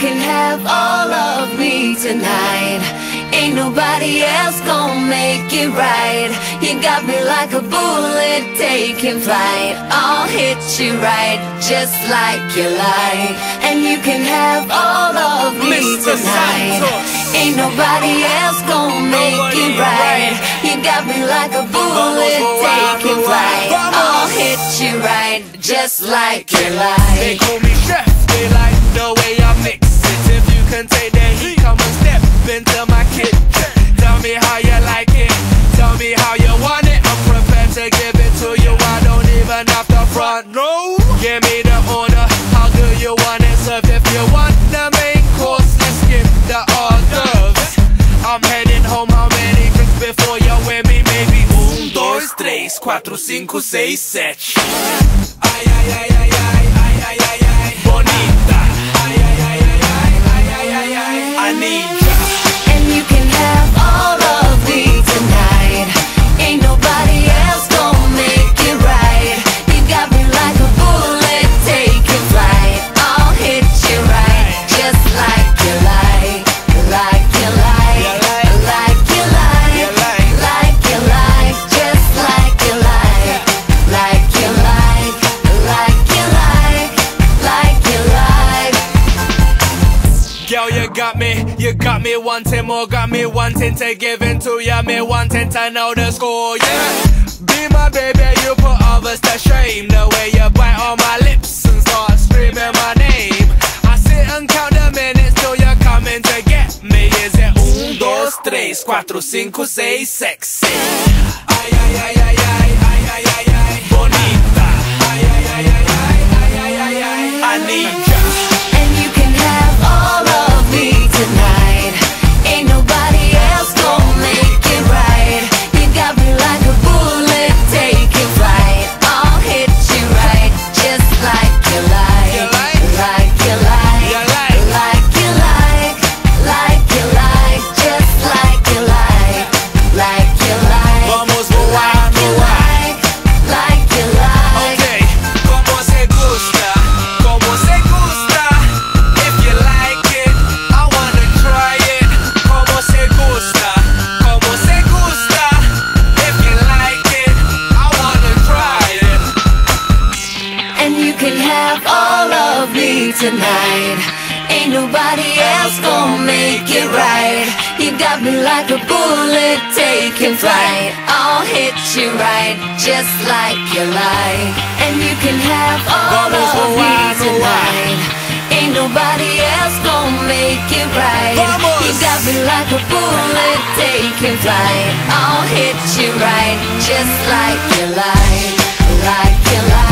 can have all of me tonight. Ain't nobody else gonna make it right. You got me like a bullet taking flight. I'll hit you right, just like you like. And you can have all of me tonight. Ain't nobody else gonna make it right. You got me like a bullet taking flight. I'll hit you right, just like you like. They call me chef, they like the way I mix it. If you can take the heat, come and step into my kitchen. Tell me how you like it, tell me how you want it. I'm prepared to give it to you, I don't even have to front, no. Give me the order, how do you want it served? If you want the main course, let's skip the hors d'oeuvres. I'm heading home, how many drinks before you're with me? Maybe 1, 2, 3, 4, 5, 6, 7. Ay, ay, ay, ay, ay, ay, ay, ay, ay. Bonita. Ay, ay, ay, ay, ay, ay, ay, ay, ay. I need ya. And you can have all of me tonight. Ain't nobody else gonna make it right. You got me like a bullet taking flight. I'll hit you right, just like you like. Like you like, like you like, like you like, just like you like. Like you like, like you like, like you like. Girl, you got me wanting more, got me wanting to give in to ya, me wanting to know the score, yeah. Be my baby, you put others to shame. The way you bite on my lips and start screaming my name. I sit and count the minutes till you're coming to get me. Is it 1, 2, 3, 4, 5, 6, sexy? Ay, ay, ay, ay, ay, ay, ay, ay, ay. Bonita. Ay, ay, ay, ay, ay, ay, ay, ay, ay. I need ya. And you can have all of me tonight. Ain't nobody else gonna make it right. You got me like a bullet taking flight. I'll hit you right, just like you like. Like you like, like you like, like you like, just like you like. Like you like, Vamos like you voando. like, like you like. Okay, como se gusta, como se gusta. If you like it, I wanna try it. Como se gusta, como se gusta. If you like it, I wanna try it. And you can have all of me tonight. Ain't nobody else gonna make it right. You got me like a bullet taking flight. I'll hit you right, just like you like. And you can have all Vamos of me voando. tonight. Ain't nobody else gonna make it right. Vamos. You got me like a bullet taking flight. I'll hit you right, just like you like. Like you like.